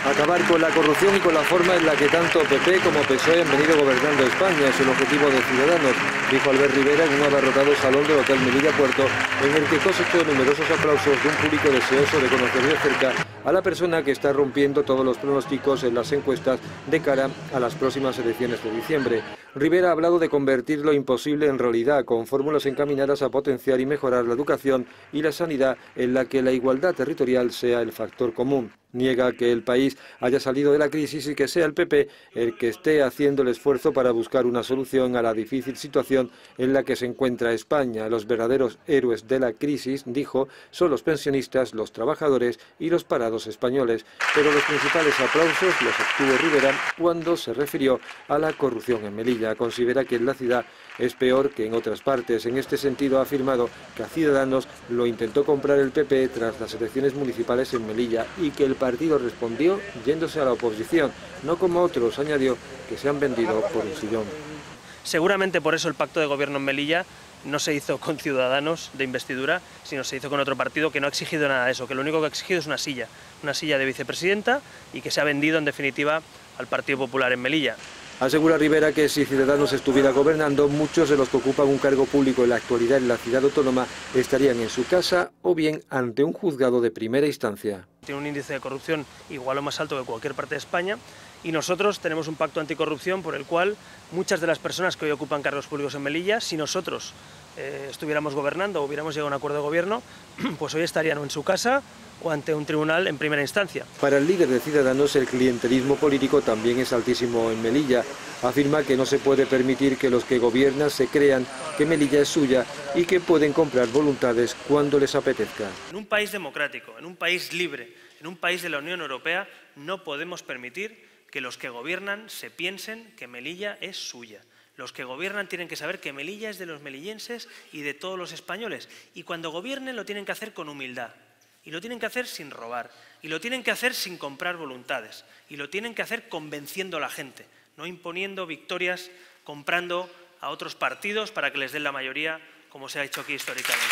Acabar con la corrupción y con la forma en la que tanto PP como PSOE han venido gobernando España es el objetivo de Ciudadanos, dijo Albert Rivera en un abarrotado salón del Hotel Melilla Puerto, en el que cosechó numerosos aplausos de un público deseoso de conocer de cerca a la persona que está rompiendo todos los pronósticos en las encuestas de cara a las próximas elecciones de diciembre. Rivera ha hablado de convertir lo imposible en realidad, con fórmulas encaminadas a potenciar y mejorar la educación y la sanidad, en la que la igualdad territorial sea el factor común. Niega que el país haya salido de la crisis y que sea el PP el que esté haciendo el esfuerzo para buscar una solución a la difícil situación en la que se encuentra España. Los verdaderos héroes de la crisis, dijo, son los pensionistas, los trabajadores y los parados españoles. Pero los principales aplausos los obtuvo Rivera cuando se refirió a la corrupción en Melilla. Considera que en la ciudad es peor que en otras partes. En este sentido ha afirmado que a Ciudadanos lo intentó comprar el PP tras las elecciones municipales en Melilla y que el partido respondió yéndose a la oposición, no como otros, añadió, que se han vendido por un sillón. Seguramente por eso el pacto de gobierno en Melilla no se hizo con Ciudadanos de investidura, sino se hizo con otro partido que no ha exigido nada de eso, que lo único que ha exigido es una silla de vicepresidenta y que se ha vendido en definitiva al Partido Popular en Melilla. Asegura Rivera que si Ciudadanos estuviera gobernando, muchos de los que ocupan un cargo público en la actualidad en la ciudad autónoma estarían en su casa o bien ante un juzgado de primera instancia. Tiene un índice de corrupción igual o más alto que cualquier parte de España y nosotros tenemos un pacto anticorrupción por el cual muchas de las personas que hoy ocupan cargos públicos en Melilla, si nosotros estuviéramos gobernando o hubiéramos llegado a un acuerdo de gobierno, pues hoy estarían o en su casa o ante un tribunal en primera instancia. Para el líder de Ciudadanos, el clientelismo político también es altísimo en Melilla. Afirma que no se puede permitir que los que gobiernan se crean que Melilla es suya y que pueden comprar voluntades cuando les apetezca. En un país democrático, en un país libre, en un país de la Unión Europea, no podemos permitir que los que gobiernan se piensen que Melilla es suya. Los que gobiernan tienen que saber que Melilla es de los melillenses y de todos los españoles. Y cuando gobiernen lo tienen que hacer con humildad. Y lo tienen que hacer sin robar. Y lo tienen que hacer sin comprar voluntades. Y lo tienen que hacer convenciendo a la gente, no imponiendo victorias, comprando a otros partidos para que les den la mayoría, como se ha hecho aquí históricamente.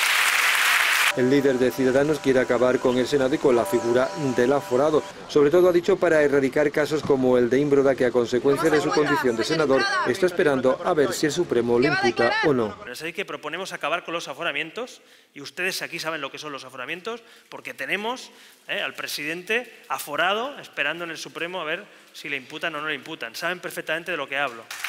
El líder de Ciudadanos quiere acabar con el Senado y con la figura del aforado. Sobre todo, ha dicho, para erradicar casos como el de Imbroda, que a consecuencia de su condición de senador está esperando a ver si el Supremo le imputa o no. Así que proponemos acabar con los aforamientos, y ustedes aquí saben lo que son los aforamientos, porque tenemos al presidente aforado esperando en el Supremo a ver si le imputan o no le imputan. Saben perfectamente de lo que hablo.